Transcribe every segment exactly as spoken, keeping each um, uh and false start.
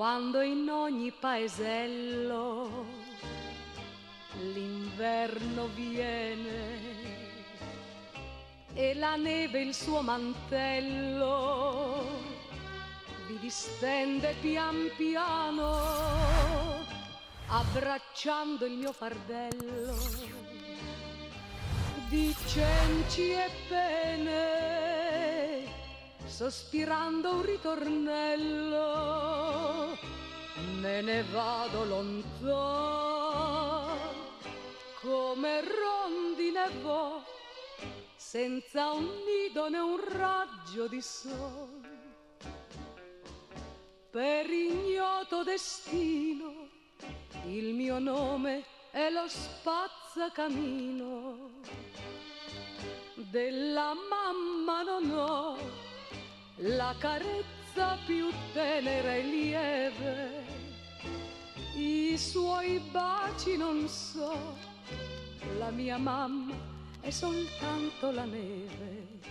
quando in ogni paesello l'inverno viene e la neve il suo mantello vi distende pian piano, abbracciando il mio fardello di cenci e pene, sospirando un ritornello, me ne vado lontano come rondine vo, senza un nido né un raggio di sole. Per ignoto destino il mio nome è lo spazzacamino, della mamma non ho la carezza più tenera e lieve, i suoi baci non so, la mia mamma è soltanto la neve.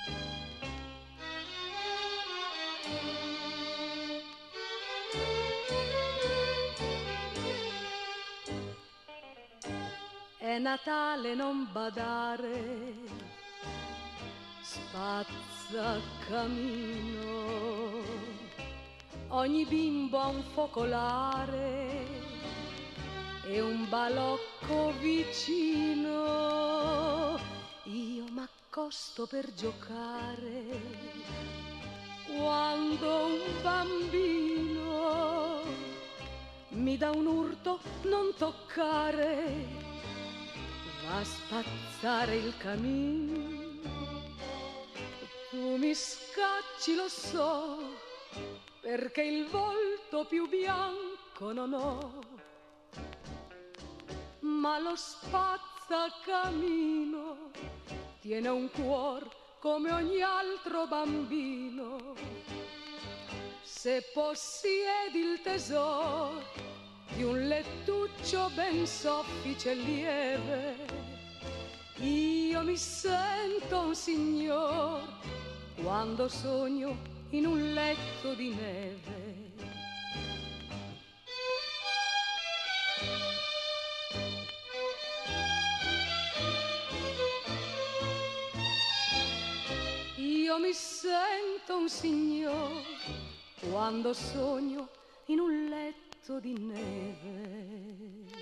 È Natale, non badare, spazzacamino, ogni bimbo ha un focolare e un balocco vicino. Io m'accosto per giocare quando un bambino mi dà un urto, non toccare, va a spazzare il camino. Tu mi scacci, lo so, perché il volto più bianco non ho, ma lo spazzacamino tiene un cuor come ogni altro bambino. Se possiedi il tesoro di un lettuccio ben soffice e lieve, io mi sento un signor quando sogno in un letto di neve. Io mi sento un signor quando sogno in un letto di neve.